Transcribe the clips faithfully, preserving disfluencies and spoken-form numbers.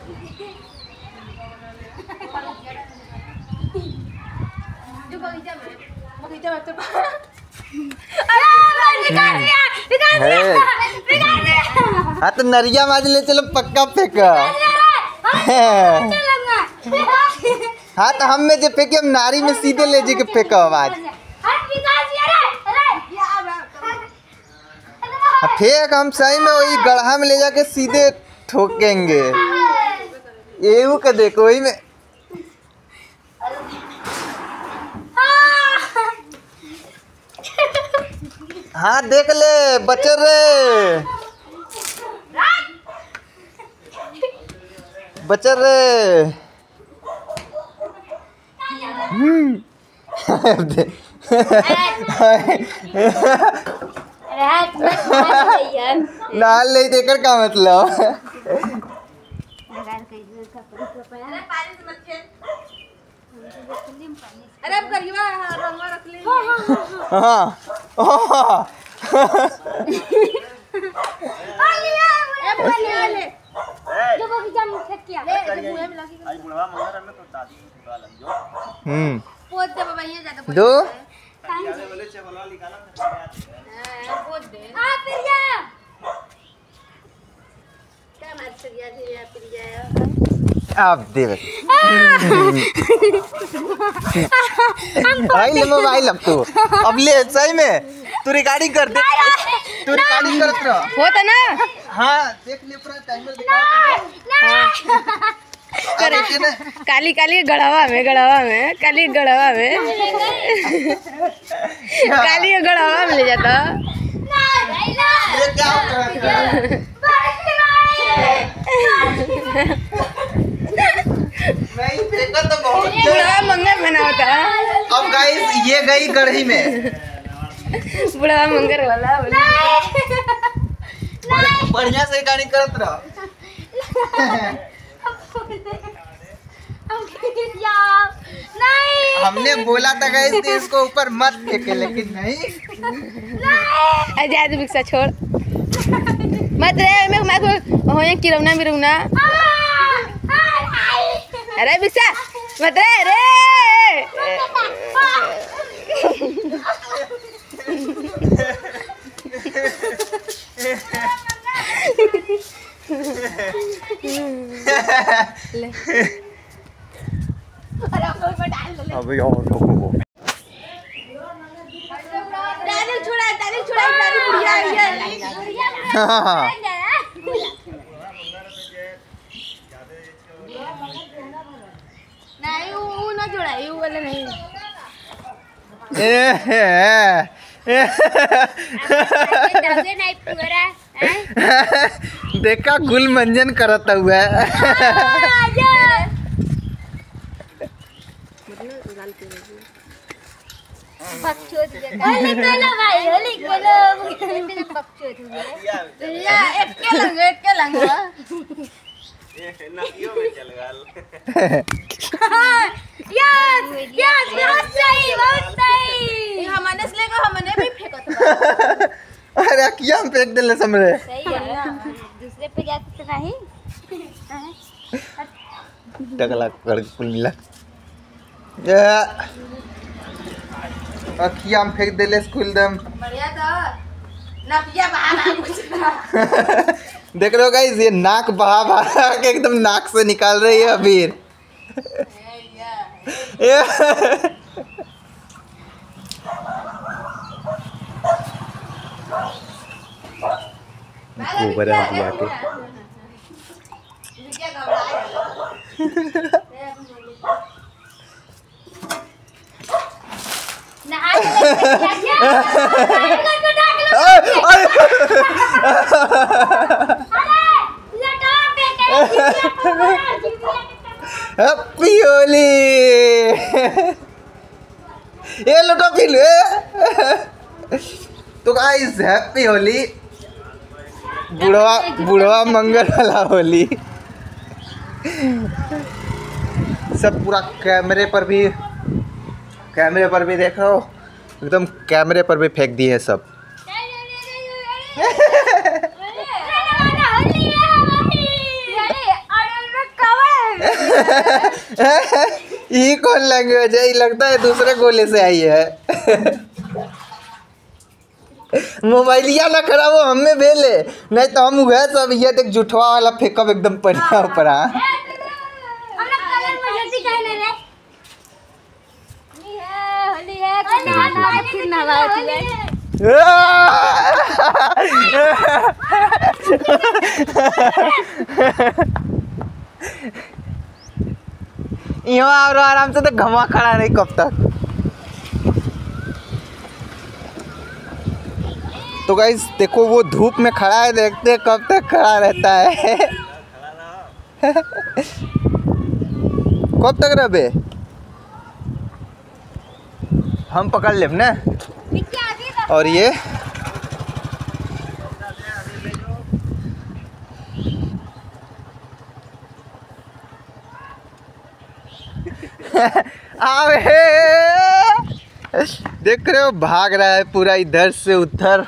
जो बगीचा में बगीचा में तो हाँ तो नरिया माज ले चलो पक्का फेंक। हाँ तो हम में जो फेंके हम नारी में सीधे ले जी के फेंको आवाज। फेंक हम सही में वही गढ़ा में ले जाके सीधे ठोकेंगे। एवं का देखो वही में। हाँ देख ले बच्चे रे बच्चे रे। नाल नहीं देकर का मतलब। अरे अब करिए रंगा रख ले। हाँ जो बगीचा में फेंक किया ले जो मुंह में लगी आई बुढ़वा मंगर में तो दादी बुढ़वा लग जो हम्म पोत दे बाबा ये ज्यादा दो वाले वाले चवला निकाला हां पोत दे हां प्रिया क्या मार प्रिया धीरे प्रिया आप दे आई ले मोबाइल अब तू अब ले सही में तू रिकॉर्डिंग कर दे तू रिकॉर्डिंग करत रह होता ना। हाँ देख ले पूरा टाइमर दिखा करे काली काली गड़ावा में गड़ावा में काली गड़ावा में काली गड़ावा में ले जाता। ये क्या कर रहा है नहीं फेंका तो बहुत बुढ़वा मंगर बना होता। अब गाइस ये गई गढ़ी में बुढ़वा मंगर वाला बढ़िया से गाड़ी करत रह। हमने बोला था गाइस कि इसको ऊपर मत फेंके लेकिन नहीं। आजाद बिक्सा छोड़ मत रे मैं मैं को होए किरौना मिरौना। अरे बिक्सा मत रे रे अबे और रुको डाली छुड़ा डाली छुड़ा डाली बुढ़िया है। हां नहीं वो ना जोड़ा ये वाला नहीं। ए नहीं पूरा देखा गुल मंजन करता हुआ बकचोद होली कोला भाई होली कोला मेरे बकचोद हुए या एक के लंग एक के लंग ये नदियों में चल गल यस यस बहुत सही बहुत सही हमने से लेकर हमने भी फेंका था। अरे क्या हम फेंक देले समरे सही है ना दूसरे पे जाते तो नहीं टकला कर कुल मिला अखिया हम फेंक देले स्कूल दम बढ़िया तो नकिया बहा कुछ देख रहे हो गाइस ये नाक बहा बहा के एकदम नाक से निकाल रही है अबीर। ऊपर आ गया के हैप्पी होली ये लोग पीलू तो गाइस हैप्पी होली बुढ़वा बुढ़वा मंगल वाला होली। सब पूरा कैमरे पर भी कैमरे पर भी देखो एकदम कैमरे पर भी फेंक दिए सब। ये कौन लैंग्वेज है? ये लगता है दूसरे गोले से आई है। मोबाइलिया ना खड़ा वो हमें भेले, नहीं तो हम हुए सब ये देख जुठवा वाला फेंकब एकदम पनिया ऊपर। यहाँ और आराम से तो घमा खड़ा नहीं कब तक। तो गाइस देखो वो धूप में खड़ा है, देखते हैं कब तक खड़ा रहता है। कब तक रहे हम पकड़ लेब ना। और ये आवे देख रहे हो भाग रहा है पूरा इधर से उधर।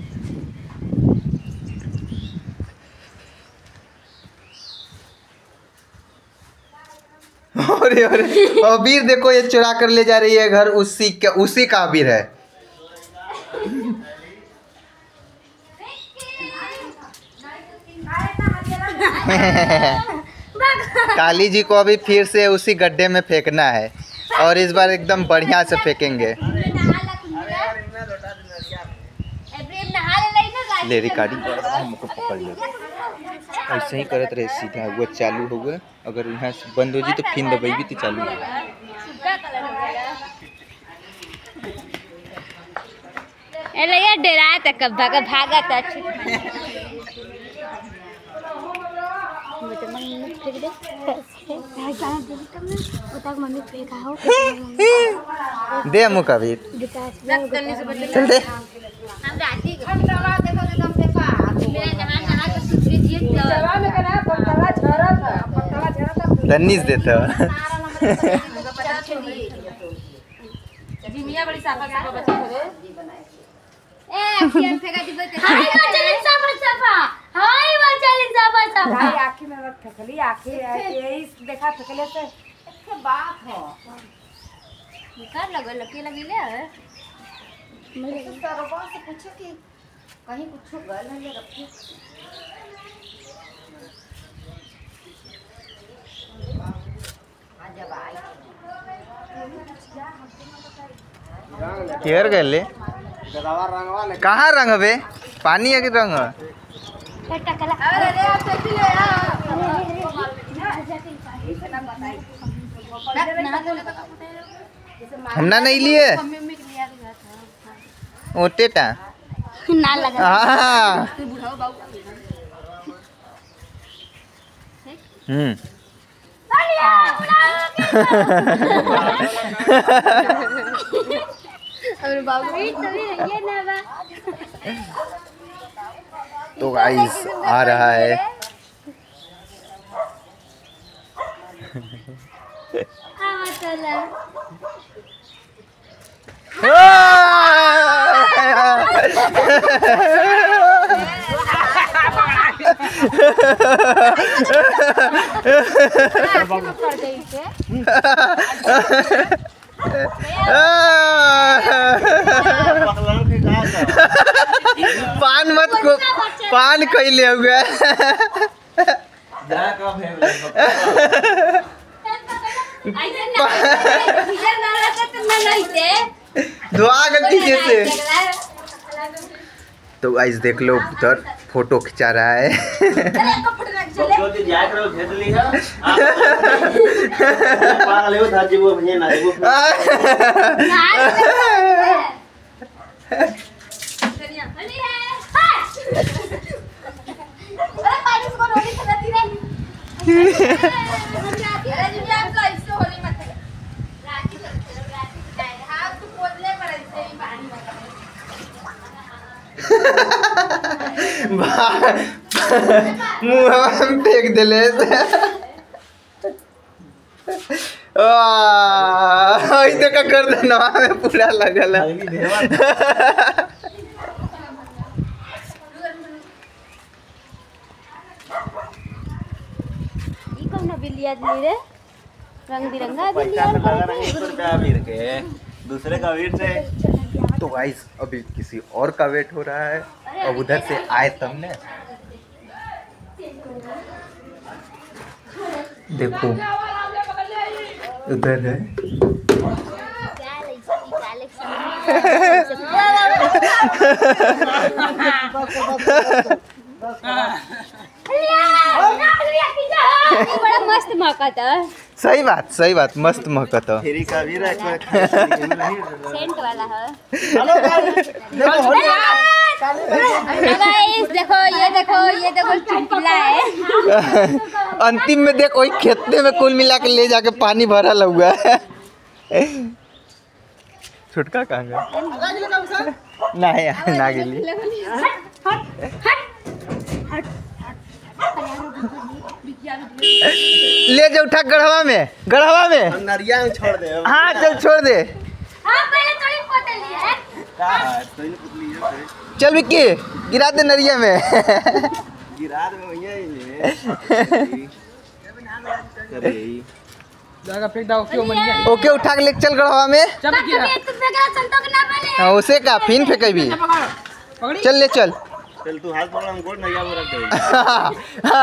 अरे अरे अबीर देखो ये चुरा कर ले जा रही है घर, उसी का उसी का अबीर है। काली जी को अभी फिर से उसी गड्ढे में फेंकना है और इस बार एकदम बढ़िया से फेंकेंगे। ले रिकार्डी हमको पकड़ ले, ऐसे ही करत रहे सीधा वो चालू हो गया। अगर यहाँ से बंद हो जी तो फिर दबाई तो चालू हो। डरा तक भागा भागा था। दे मुका भी चल दे। तन्नीस देता आखी में थकली आखी यही देखा थकले से बात हो कर लगो लकी लगी ले सरवा से पूछो कि कहीं कुछ गल है रखी। केयर गए ले कहाँ रंग बे? पानी है कि रंग? हमना नहीं लिए ओटेटा ना लगा। हम्म तो गाइस आ रहा है। पान मत को पान कैले हुए धुआ गलती जैसे। तो गाइस देख लो उधर फोटो खिंचा रहा है। मुँह में फेंक दिले तो का कर देना में पूरा लगल है। ई कौन बिल्ली आदमी रे? रंग बिरंगा भी पैसा लिया तो लगा रहा है एक रुपया अबीर के दूसरे का अबीर से। तो गाइस अभी किसी और का वेट हो रहा है, अब उधर से आए तब ने देखो उधर है। बड़ा मस्त मौका था। सही बात सही बात, मस्त महका था। फ्री का अबीर है कोई सेंट वाला है। गाइस देखो ये देखो ये देखो चुटकुला है। अंतिम में देखो वही खेतने में कुल मिला के ले जाके पानी भरा हुआ है। छुटका कहाँ गया? नहीं ना गिली। ले जा उठा गढ़वा में, गढ़वा में नरिया में छोड़ दे। हाँ चल छोड़ दे। हाँ पहले थोड़ी पोतली है। का है कोई नहीं पुतली है चल विक्की गिरा दे नरिया में। गिरा दे भैया ये करे जाएगा फेंक दाओ क्यों मन गया। ओके उठा के ले चल गढ़वा में। चल किया तुम बेकार संतो के ना बने। हाँ, उसे का फिन फेंके भी। पकड़ी चल ले चल। चल तू हाथ पकड़ हम गोड़ नरिया में रख दे।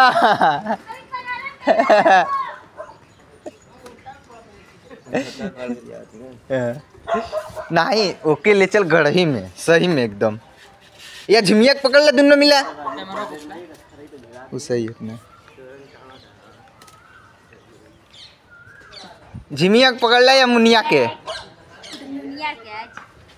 नहीं ओके ले चल गढ़ही में, सही में एकदम। या झिमिया पकड़ ले दोनों मिला। वो सही है। झिमिया पकड़ ले या मुनिया के। दुनिया के आज।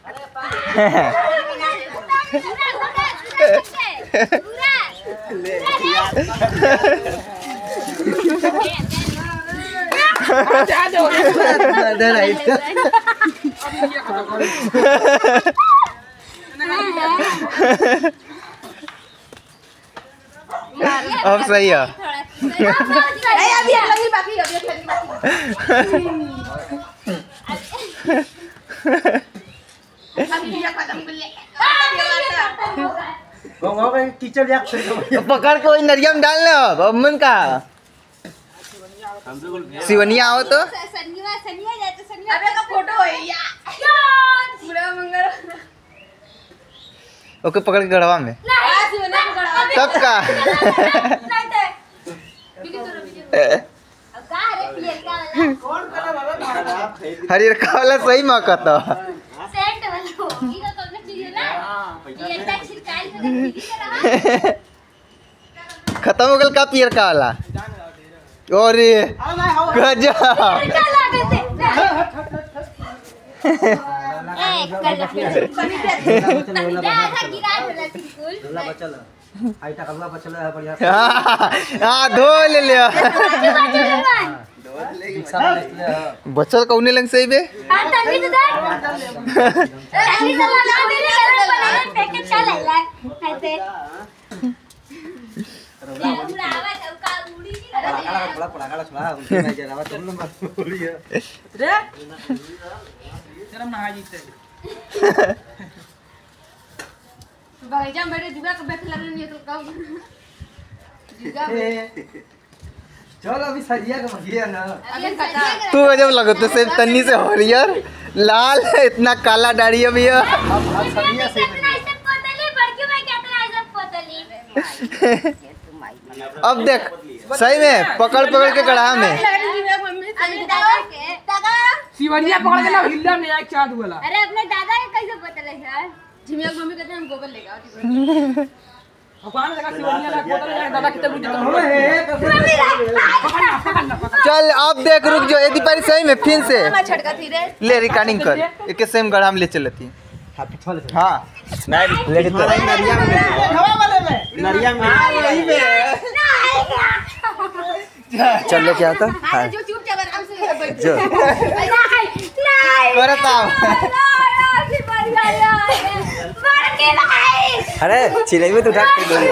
अब सही है। अभी लगी बाकी अभी लगी बाकी अभी ये खत्म कर ले। गांव में टीचर या पकड़ के वही नरिया में डाल लो। अब मन का सिवनिया आओ तो सनिया सनिया जाए तो सनिया। अबे का फोटो है यार पूरा मंगल। ओके पकड़ के गढ़वा में तब का। हरियर का वाला सही मौका था। खत्म हो गल का पियर का वाला। और गजब हाँ धो ले ले। बचल कौने लंग सही बे। बगीचा में बैठे जुगा के बैठे लगने नहीं तो कब जुगा चल अभी सरिया का भगिया ना। अभी खत्म। तू गजब लगो तो सिर्फ तन्नी से हरियर लाल इतना काला दाढ़ी है भैया। सरिया से अब देख सही में पकड़ पकड़ के कढ़ा में। सिवनिया पकड़ के ना हिल्ला में एक चाद वाला। अरे अपने दादा के कैसे पता लगा? झिमिया की मम्मी कहते हैं हम गोबर लेगा। भगवान लगा सिवनिया लगा बोतल लगा दादा कितने बुझे तो चल अब देख रुक जो यदि पारी सही में फिर से मैं छटका थी रे। ले रिकॉर्डिंग कर एक सेम गढ़ा में ले चलती। हाँ नहीं लेकिन नरिया में हवा वाले में नरिया में चलो क्या था। हाँ जो चुपचाप आराम से बैठ जो करता अरे चिड़ै में तो उठा के दो।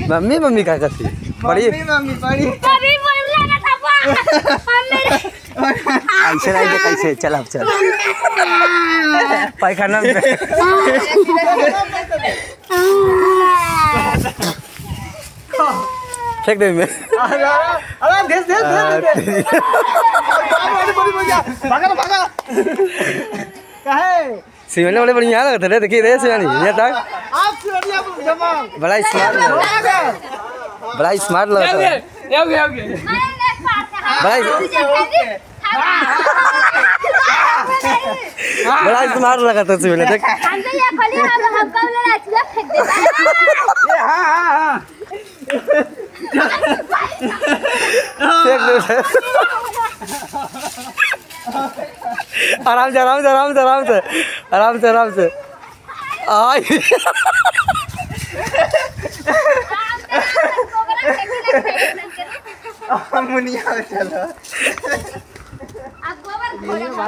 मम्मी मम्मी का कथी बड़ी मम्मी बड़ी कभी बोलला ना था मम्मी ऐसे नहीं दे कैसे चल अब चल पैखाना में फेंक दे मैं अरे अरे देश देश देश भागा भागा काहे सिमने बड़े बढ़िया लगते रे देखिए रे सिमनी ये तक आप सिमनिया को जमा बड़ा स्मार्ट लग बड़ा स्मार्ट लग ओके ओके ओके बड़ा बड़ा स्मार्ट लगा था सिमने देख हमसे ये खाली हम हम कब ले रहा फेंक देता ये हां हां हां फेंक दे आराम से आराम से आराम से आराम से आराम से आराम से आई मुनिया चलो अब गोबर घबरा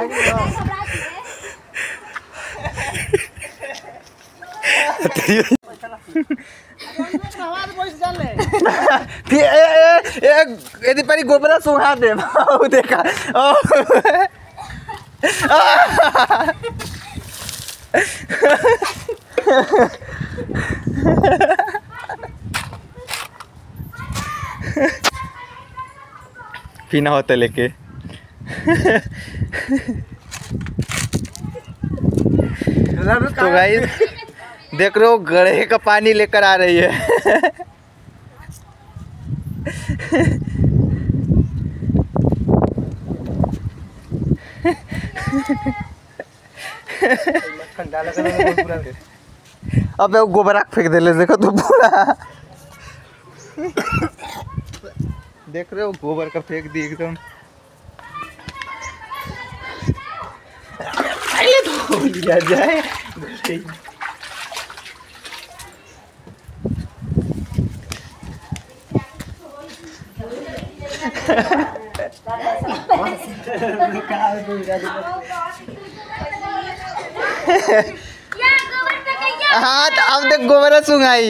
फिर ए ए ए यदि परी गोबरा सुहा दे ओ देखा ओ पीना होता लेके तो गाइस देख रहे हो गड्ढे का पानी लेकर आ रही है अब वो गोबरा फेंक दे ले देखो तो पूरा देख रहे हो गोबर का फेंक दी एकदम तो लिया जाए हाँ तो अब देख गोबरा सुंगाई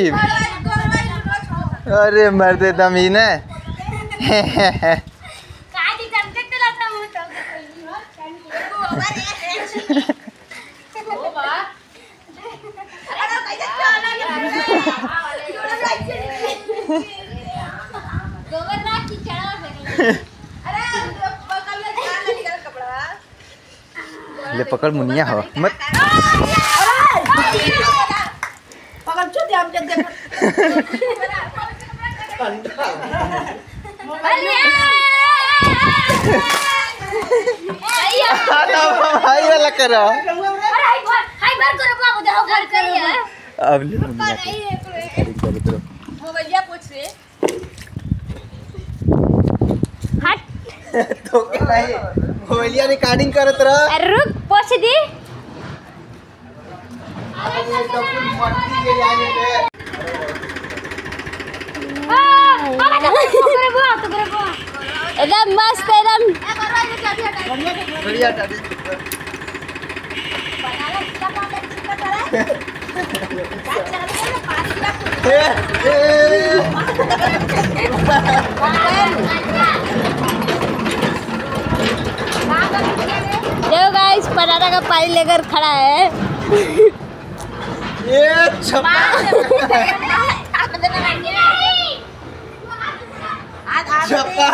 अरे मरते दमी ने ले पकड़ मुनिया हो मत पकड़ चुप हम जब देख भाई वाला करो हाय बार करो बाबू जाओ घर करिए अब ले मुनिया को मोबाइलिया पूछ रे हट तो क्या नहीं मोबाइलिया रिकॉर्डिंग करत रह अरे रुक पूछ दी तो फुल मट्टी के आने दे एकदम मस्त एकदम बढ़िया था देखो गाइस पटाटा का पानी लेकर खड़ा है ये छपा छपा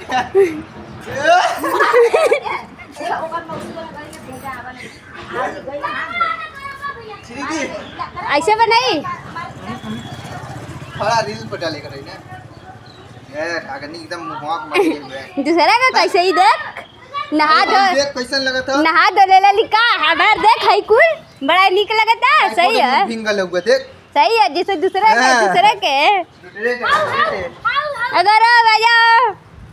ऐसे बनाई थोड़ा रील पर डालेगा रही ना ये अगर नहीं एकदम मुहाक मार के दूसरा का कैसे ही देख नहा धो देख कैसन लगा था नहा धोले ला लिखा हमार देख है कुल बड़ा निक लगता है सही है फिंगल हुआ देख सही है जैसे दूसरा का हाँ। दूसरा के दूसरे का अगर आ जाओ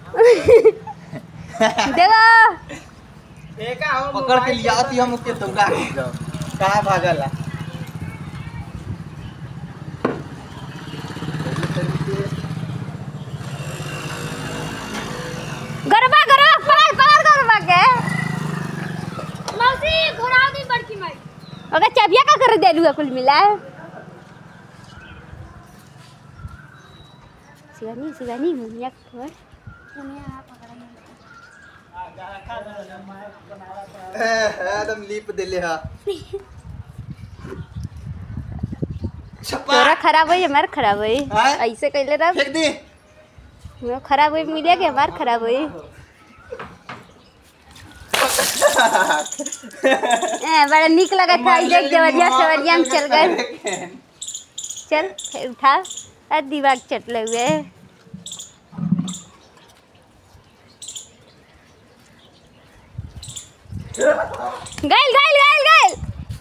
देखो पकड़ के लिया आती हम उसके दौड़ा के कहाँ भागला गरबा गरबा पकड़ पकड़ गरबा के मौसी घुराओ दी बड़की माई अगर चबिया का कर देलू कुल मिला शिवानी शिवानी मुनिया खोल एकदम लीप देले हा तोरा खराब है हमार खराब है ऐसे कहले रह फेंक दे वो खराब है मिलिया के हमार खराब है ए बड़ा निक लगा था देख जवरिया सवरिया में चल गए चल उठा आ दिमाग चटले हुए गाइल गाइल गाइल गाइल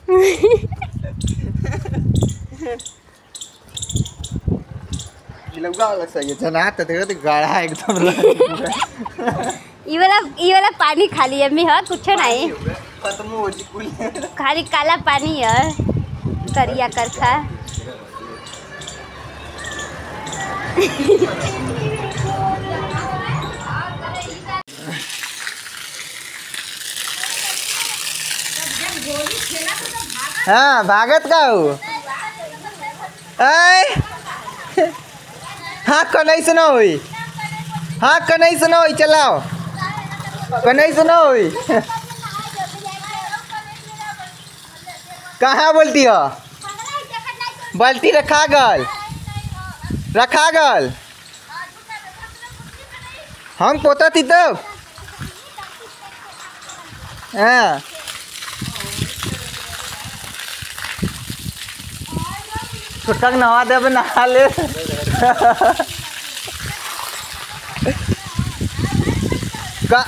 लगा अलग सही जना त देखो तो गाढ़ा एकदम ई वाला ई वाला पानी खाली है मी ह कुछ नहीं खत्म हो जी कुल खाली काला पानी है करिया करखा हाँ भागत का हो हाँ कन्हई से ना हुई हाँ कन्हई से ना हुई चलाओ कन्हई से ना हुई कहाँ बोलती हो बाल्टी रखा गल रखा गल हम पोता थी तब हाँ छोटा नहा दे नहा ले का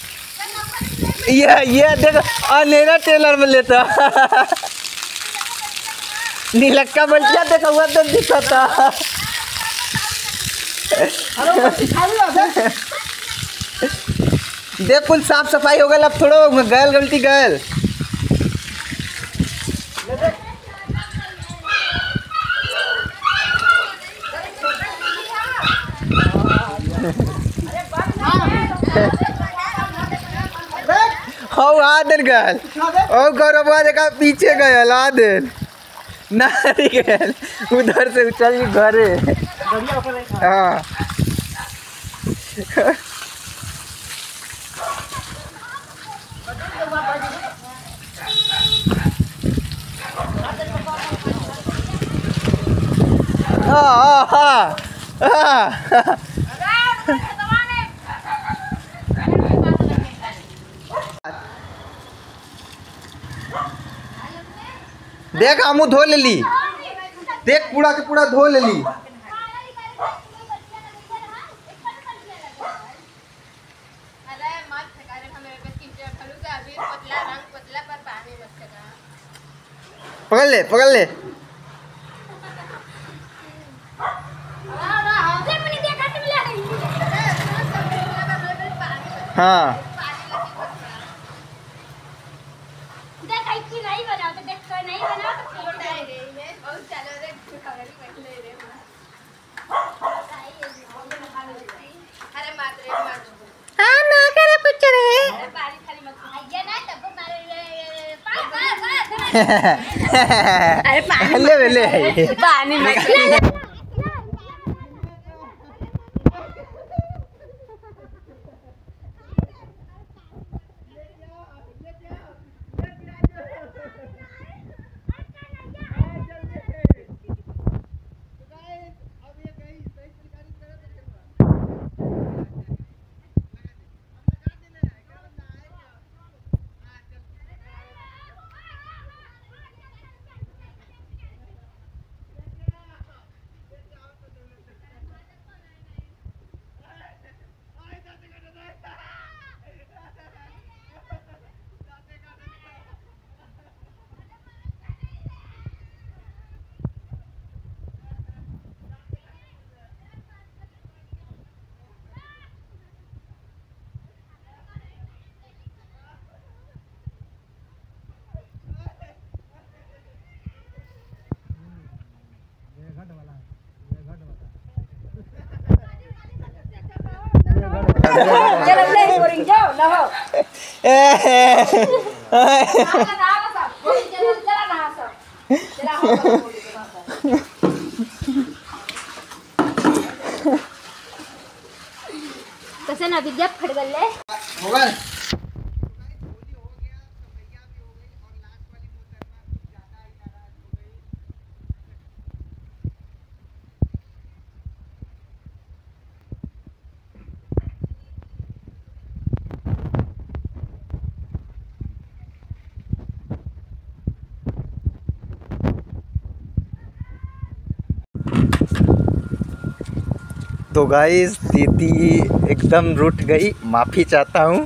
ये ये देखो अनेरा टेलर में लेता नीलक्का बल्टिया देखो हुआ तो दिखता देख कुल साफ सफाई हो गया अब थोड़ा गैल गलती गैल हो आदन गल ओ गौरव देखा पीछे गयल आदन नारी गल उधर से चल घरे हाँ हाँ हाँ हाँ देख हमू धो ले ली देख पूरा के पूरा धो ले ली पकड़ ले पकड़ ले हाँ अरे पानी ले ले पानी मत चलो ले बोरिंग जाओ नहाओ ना विद्या फट गले होगा तो गाइस दीदी एकदम रूठ गई, माफ़ी चाहता हूँ।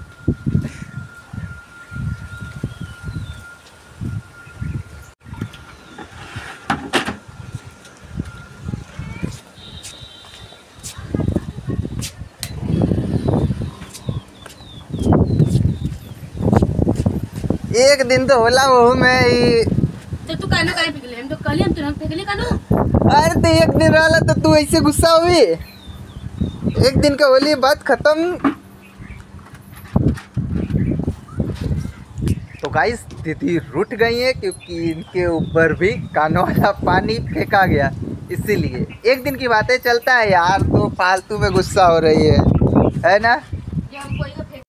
एक दिन तो होला वो मैं ही तो तू कानो काहे पिघले हम तो कल हम तुरंत पिघले कानो। अरे तो एक दिन रहा तो तू ऐसे गुस्सा हुई, एक दिन का होली बात खत्म। तो गाइस दीदी रूठ गई है क्योंकि इनके ऊपर भी कानों वाला पानी फेंका गया, इसीलिए एक दिन की बातें चलता है यार, तो फालतू में गुस्सा हो रही है है ना।